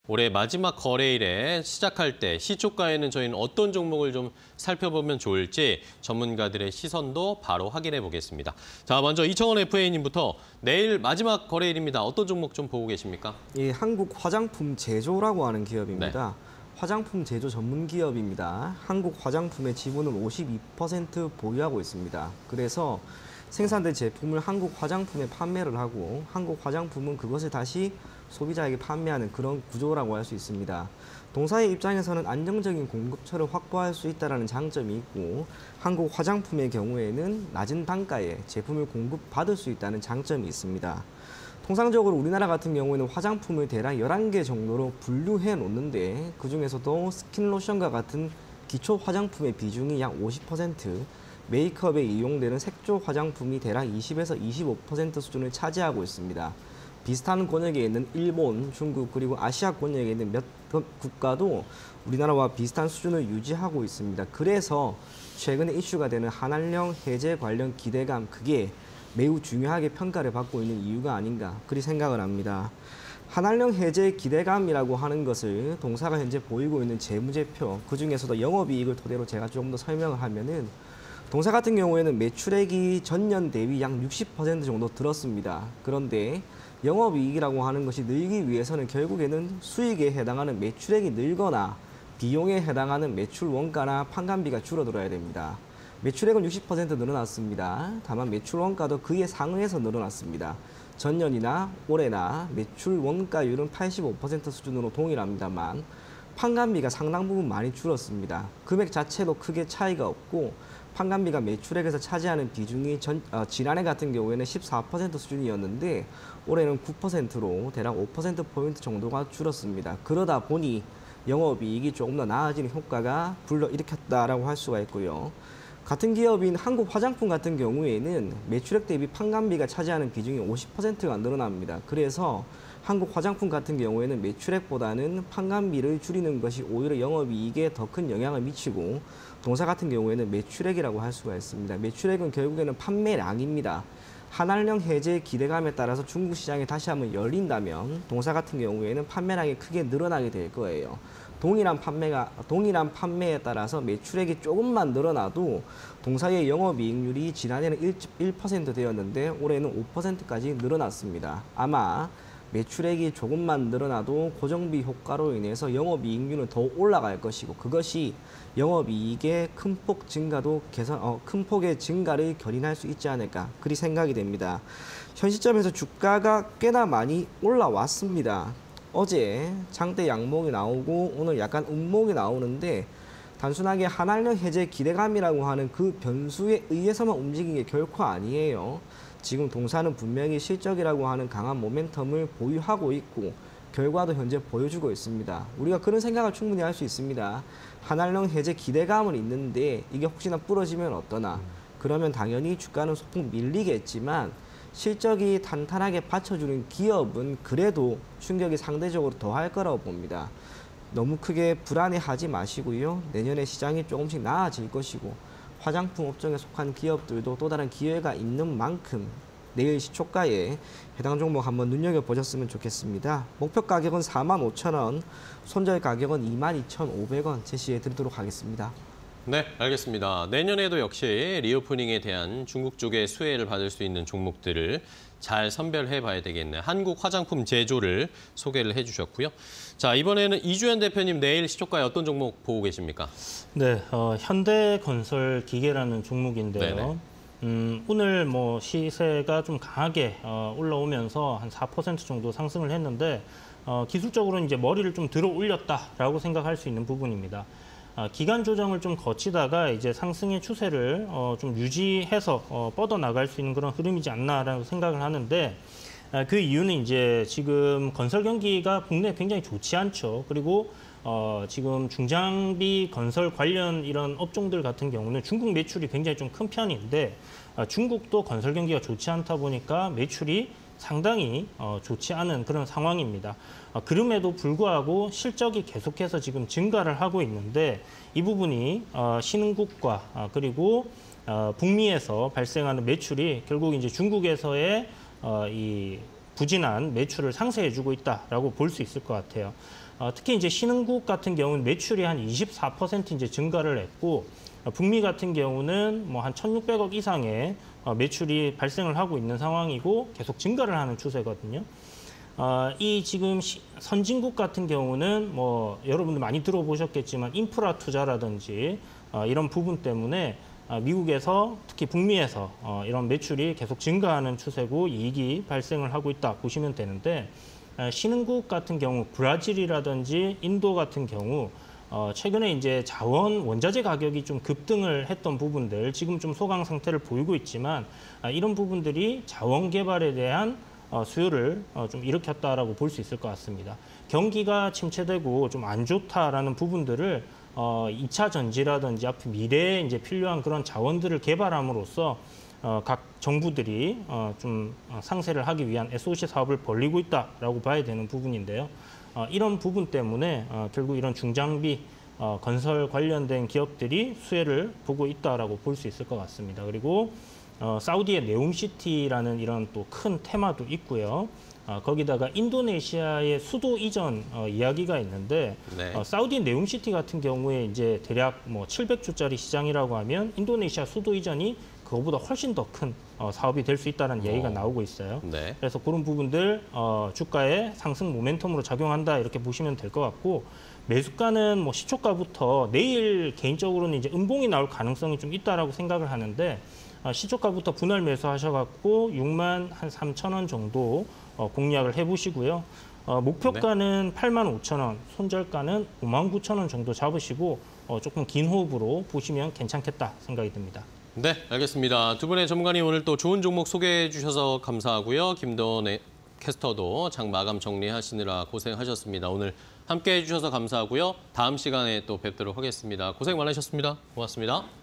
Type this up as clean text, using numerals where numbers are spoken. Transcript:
올해 마지막 거래일에 시작할 때 시초가에는 저희는 어떤 종목을 좀 살펴보면 좋을지 전문가들의 시선도 바로 확인해 보겠습니다. 자, 먼저 이청원 FA님부터 내일 마지막 거래일입니다. 어떤 종목 좀 보고 계십니까? 이 한국 화장품 제조라고 하는 기업입니다. 네. 화장품 제조 전문 기업입니다. 한국 화장품의 지분을 52% 보유하고 있습니다. 그래서 생산된 제품을 한국 화장품에 판매를 하고 한국 화장품은 그것을 다시 소비자에게 판매하는 그런 구조라고 할 수 있습니다. 동사의 입장에서는 안정적인 공급처를 확보할 수 있다는 장점이 있고 한국 화장품의 경우에는 낮은 단가에 제품을 공급받을 수 있다는 장점이 있습니다. 통상적으로 우리나라 같은 경우에는 화장품을 대략 11개 정도로 분류해 놓는데 그중에서도 스킨로션과 같은 기초 화장품의 비중이 약 50%, 메이크업에 이용되는 색조 화장품이 대략 20에서 25% 수준을 차지하고 있습니다. 비슷한 권역에 있는 일본, 중국 그리고 아시아 권역에 있는 몇 국가도 우리나라와 비슷한 수준을 유지하고 있습니다. 그래서 최근에 이슈가 되는 한한령 해제 관련 기대감, 그게 매우 중요하게 평가를 받고 있는 이유가 아닌가 그리 생각을 합니다. 한한령 해제 기대감이라고 하는 것을 동사가 현재 보이고 있는 재무제표, 그중에서도 영업이익을 토대로 제가 조금 더 설명을 하면은 동사 같은 경우에는 매출액이 전년 대비 약 60% 정도 들었습니다. 그런데 영업이익이라고 하는 것이 늘기 위해서는 결국에는 수익에 해당하는 매출액이 늘거나 비용에 해당하는 매출 원가나 판관비가 줄어들어야 됩니다. 매출액은 60% 늘어났습니다. 다만 매출 원가도 그에 상응해서 늘어났습니다. 전년이나 올해나 매출 원가율은 85% 수준으로 동일합니다만 판관비가 상당 부분 많이 줄었습니다. 금액 자체도 크게 차이가 없고 판관비가 매출액에서 차지하는 비중이 지난해 같은 경우에는 14% 수준이었는데 올해는 9%로 대략 5%포인트 정도가 줄었습니다. 그러다 보니 영업이익이 조금 더 나아지는 효과가 불러일으켰다라고 할 수가 있고요. 같은 기업인 한국 화장품 같은 경우에는 매출액 대비 판관비가 차지하는 비중이 50%가 늘어납니다. 그래서 한국 화장품 같은 경우에는 매출액보다는 판관비를 줄이는 것이 오히려 영업이익에 더 큰 영향을 미치고 동사 같은 경우에는 매출액이라고 할 수가 있습니다. 매출액은 결국에는 판매량입니다. 한한령 해제 기대감에 따라서 중국 시장이 다시 한번 열린다면 동사 같은 경우에는 판매량이 크게 늘어나게 될 거예요. 동일한 판매에 따라서 매출액이 조금만 늘어나도 동사의 영업이익률이 지난해는 1% 되었는데 올해는 5%까지 늘어났습니다. 아마 매출액이 조금만 늘어나도 고정비 효과로 인해서 영업이익률은 더 올라갈 것이고 그것이 영업이익의 큰 폭의 증가를 견인할 수 있지 않을까 그리 생각이 됩니다. 현 시점에서 주가가 꽤나 많이 올라왔습니다. 어제 장대 양목이 나오고 오늘 약간 음목이 나오는데 단순하게 한한령 해제 기대감이라고 하는 그 변수에 의해서만 움직인 게 결코 아니에요. 지금 동사는 분명히 실적이라고 하는 강한 모멘텀을 보유하고 있고 결과도 현재 보여주고 있습니다. 우리가 그런 생각을 충분히 할 수 있습니다. 한한령 해제 기대감은 있는데 이게 혹시나 부러지면 어떠나 그러면 당연히 주가는 소폭 밀리겠지만 실적이 탄탄하게 받쳐주는 기업은 그래도 충격이 상대적으로 더할 거라고 봅니다. 너무 크게 불안해하지 마시고요. 내년에 시장이 조금씩 나아질 것이고 화장품 업종에 속한 기업들도 또 다른 기회가 있는 만큼 내일 시초가에 해당 종목 한번 눈여겨보셨으면 좋겠습니다. 목표 가격은 45,000원, 손절 가격은 22,500원 제시해 드리도록 하겠습니다. 네, 알겠습니다. 내년에도 역시 리오프닝에 대한 중국 쪽의 수혜를 받을 수 있는 종목들을 잘 선별해 봐야 되겠네요. 한국 화장품 제조를 소개를 해주셨고요. 자, 이번에는 이주연 대표님 내일 시초가에 어떤 종목 보고 계십니까? 네, 현대건설 기계라는 종목인데요. 오늘 시세가 좀 강하게 올라오면서 한 4% 정도 상승을 했는데 기술적으로는 이제 머리를 좀 들어 올렸다라고 생각할 수 있는 부분입니다. 기간 조정을 좀 거치다가 이제 상승의 추세를 좀 유지해서 뻗어나갈 수 있는 그런 흐름이지 않나라고 생각을 하는데 그 이유는 이제 지금 건설 경기가 국내에 굉장히 좋지 않죠. 그리고 지금 중장비 건설 관련 이런 업종들 같은 경우는 중국 매출이 굉장히 좀 큰 편인데 중국도 건설 경기가 좋지 않다 보니까 매출이 상당히 좋지 않은 그런 상황입니다. 그럼에도 불구하고 실적이 계속해서 지금 증가를 하고 있는데 이 부분이 신흥국과 그리고 북미에서 발생하는 매출이 결국 이제 중국에서의 이 부진한 매출을 상쇄해주고 있다라고 볼 수 있을 것 같아요. 특히 이제 신흥국 같은 경우는 매출이 한 24% 이제 증가를 했고 북미 같은 경우는 뭐 한 1,600억 이상의 매출이 발생을 하고 있는 상황이고 계속 증가를 하는 추세거든요. 이 지금 선진국 같은 경우는 뭐 여러분들 많이 들어보셨겠지만 인프라 투자라든지 이런 부분 때문에 미국에서 특히 북미에서 이런 매출이 계속 증가하는 추세고 이익이 발생을 하고 있다 보시면 되는데 신흥국 같은 경우 브라질이라든지 인도 같은 경우 최근에 이제 자원 원자재 가격이 좀 급등을 했던 부분들 지금 좀 소강 상태를 보이고 있지만 이런 부분들이 자원 개발에 대한 수요를 좀 일으켰다라고 볼 수 있을 것 같습니다. 경기가 침체되고 좀 안 좋다라는 부분들을 2차 전지라든지 앞으로 미래에 이제 필요한 그런 자원들을 개발함으로써 각 정부들이 좀 상세를 하기 위한 SOC 사업을 벌리고 있다라고 봐야 되는 부분인데요. 이런 부분 때문에 결국 이런 중장비 건설 관련된 기업들이 수혜를 보고 있다라고 볼 수 있을 것 같습니다. 그리고 사우디의 네움시티라는 이런 또 큰 테마도 있고요. 거기다가 인도네시아의 수도 이전 이야기가 있는데 네. 사우디 네움시티 같은 경우에 이제 대략 뭐 700조짜리 시장이라고 하면 인도네시아 수도 이전이 그거보다 훨씬 더 큰 사업이 될 수 있다는 얘기가 나오고 있어요. 네. 그래서 그런 부분들 주가의 상승 모멘텀으로 작용한다 이렇게 보시면 될 것 같고 매수가는 뭐 시초가부터 내일 개인적으로는 이제 음봉이 나올 가능성이 좀 있다라고 생각을 하는데 시초가부터 분할 매수하셔갖고 6만 한 3천 원 정도 공략을 해보시고요. 목표가는 8만 5천 원, 손절가는 5만 9천 원 정도 잡으시고 조금 긴 호흡으로 보시면 괜찮겠다 생각이 듭니다. 네, 알겠습니다. 두 분의 전문가님 오늘 또 좋은 종목 소개해 주셔서 감사하고요. 김도원 캐스터도 장 마감 정리하시느라 고생하셨습니다. 오늘 함께해 주셔서 감사하고요. 다음 시간에 또 뵙도록 하겠습니다. 고생 많으셨습니다. 고맙습니다.